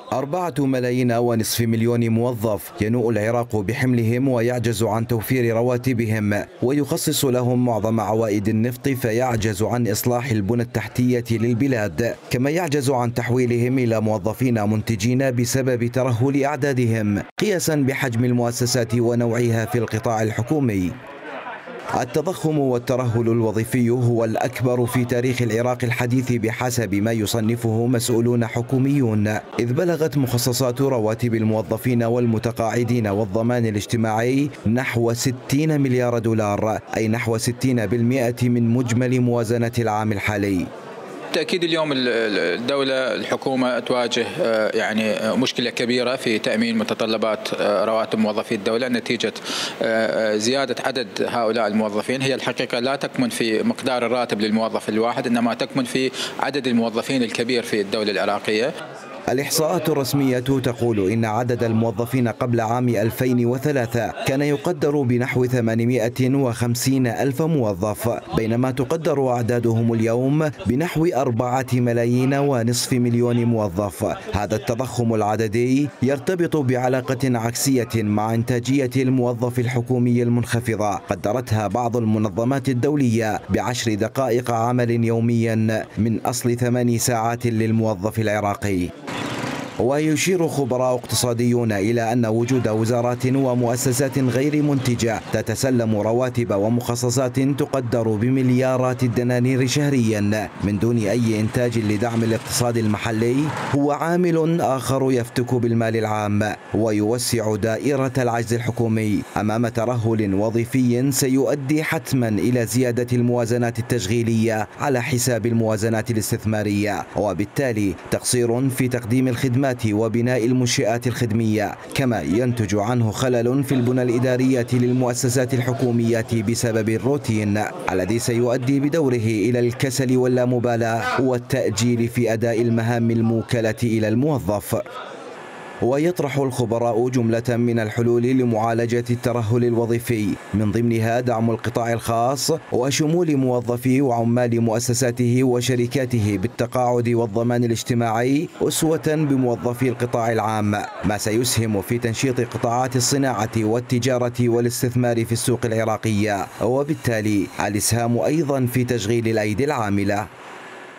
4.5 مليون موظف ينوء العراق بحملهم ويعجز عن توفير رواتبهم، ويخصص لهم معظم عوائد النفط فيعجز عن إصلاح البنى التحتية للبلاد، كما يعجز عن تحويلهم إلى موظفين منتجين بسبب ترهل أعدادهم قياسا بحجم المؤسسات ونوعها في القطاع الحكومي. التضخم والترهل الوظيفي هو الأكبر في تاريخ العراق الحديث بحسب ما يصنفه مسؤولون حكوميون، إذ بلغت مخصصات رواتب الموظفين والمتقاعدين والضمان الاجتماعي نحو 60 مليار دولار، أي نحو 60% من مجمل موازنة العام الحالي. بالتأكيد اليوم الدولة الحكومة تواجه يعني مشكلة كبيرة في تأمين متطلبات رواتب موظفي الدولة نتيجة زيادة عدد هؤلاء الموظفين. هي الحقيقة لا تكمن في مقدار الراتب للموظف الواحد، إنما تكمن في عدد الموظفين الكبير في الدولة العراقية. الإحصاءات الرسمية تقول إن عدد الموظفين قبل عام 2003 كان يقدر بنحو 850 ألف موظف، بينما تقدر أعدادهم اليوم بنحو 4.5 مليون موظف. هذا التضخم العددي يرتبط بعلاقة عكسية مع إنتاجية الموظف الحكومي المنخفضة، قدرتها بعض المنظمات الدولية ب10 دقائق عمل يوميا من أصل 8 ساعات للموظف العراقي. ويشير خبراء اقتصاديون إلى أن وجود وزارات ومؤسسات غير منتجة تتسلم رواتب ومخصصات تقدر بمليارات الدنانير شهريا من دون أي إنتاج لدعم الاقتصاد المحلي هو عامل آخر يفتك بالمال العام ويوسع دائرة العجز الحكومي أمام ترهل وظيفي سيؤدي حتما إلى زيادة الموازنات التشغيلية على حساب الموازنات الاستثمارية، وبالتالي تقصير في تقديم الخدمات وبناء المنشآت الخدمية، كما ينتج عنه خلل في البنى الإدارية للمؤسسات الحكومية بسبب الروتين الذي سيؤدي بدوره إلى الكسل واللامبالاة والتأجيل في أداء المهام الموكلة إلى الموظف. ويطرح الخبراء جملة من الحلول لمعالجة الترهل الوظيفي، من ضمنها دعم القطاع الخاص وشمول موظفي وعمال مؤسساته وشركاته بالتقاعد والضمان الاجتماعي أسوة بموظفي القطاع العام، ما سيسهم في تنشيط قطاعات الصناعة والتجارة والاستثمار في السوق العراقية، وبالتالي الإسهام أيضا في تشغيل الأيدي العاملة.